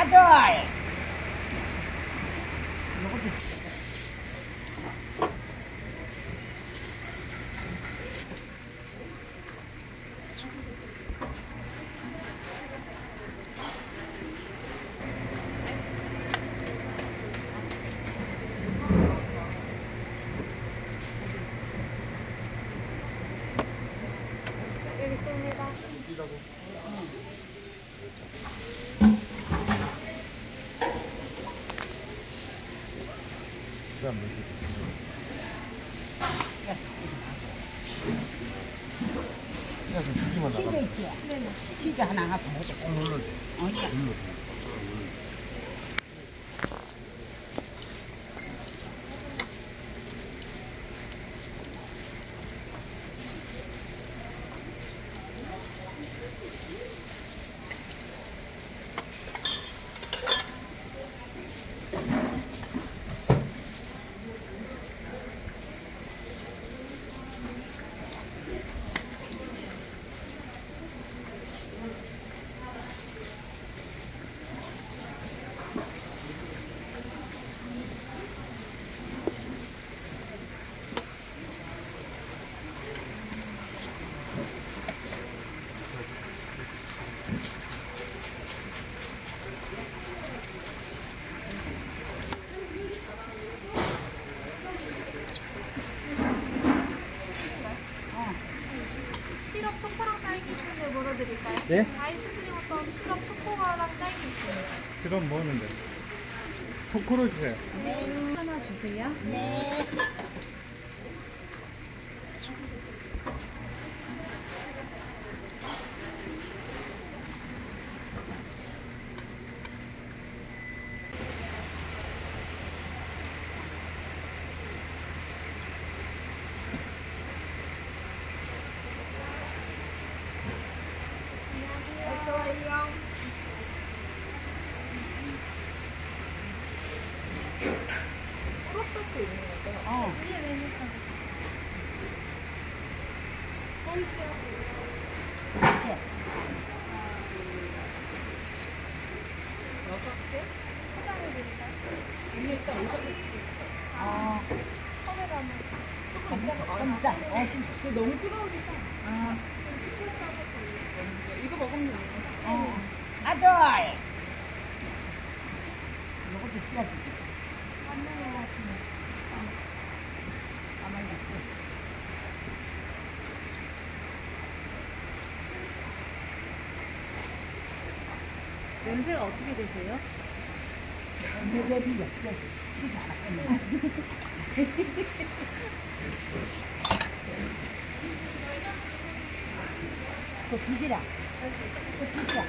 아들. 여기 있습니다. 치즈 있지? 네네. 치즈 하나 갖고 먹자. 꼭 눌러줘. 눌러. 시럽 초코랑 딸기 있는데 뭐로 드릴까요? 네? 아이스크림 어떤 시럽 초코랑 딸기 있습니다. 시럽 먹었는데. 초코로 주세요. 네. 하나 주세요. 네. 프로스트 있는 거죠? 위에 메뉴판. 이렇게. 6개? 포장해 드릴까요? 위에 일단 오셔주시고. 카메라 한번 조금 이따가 좀 이따. 그 너무 뜨거우니까 좀 식혔다고 이거 먹으면 돼요. 아들. 이것도 씨앗 주지. 가만히 있어. 냄새가 어떻게 되세요? 내 비벼. 치즈 하나 뺐네. 그 비지라. 그 비지라.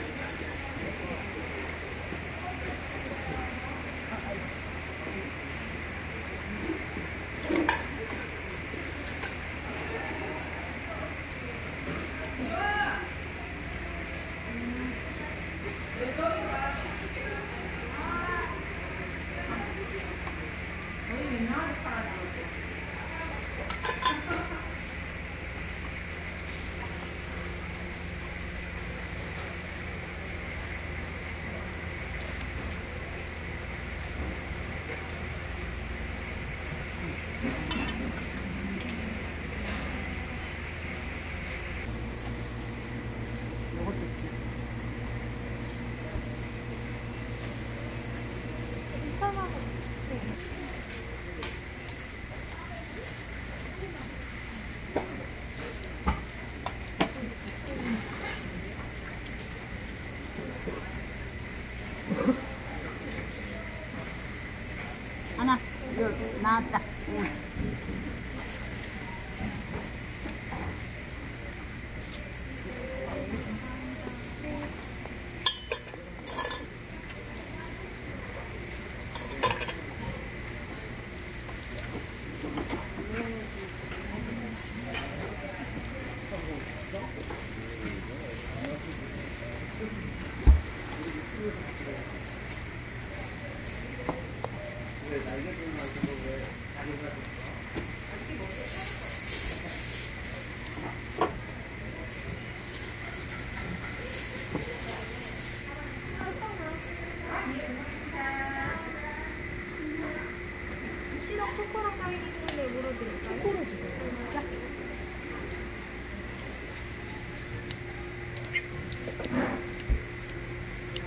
하나, 둘, 나왔다. 응.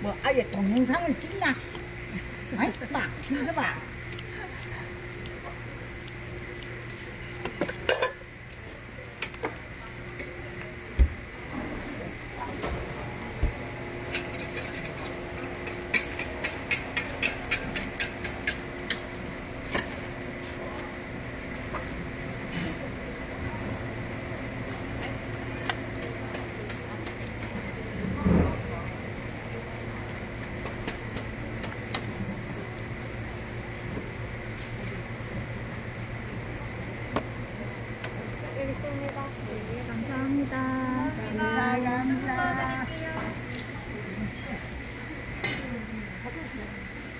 뭐 아예 동영상을 찍나? 아이 봐, 김서 봐. 여기 있습니다. 네, 감사합니다. 감사. 드릴게요.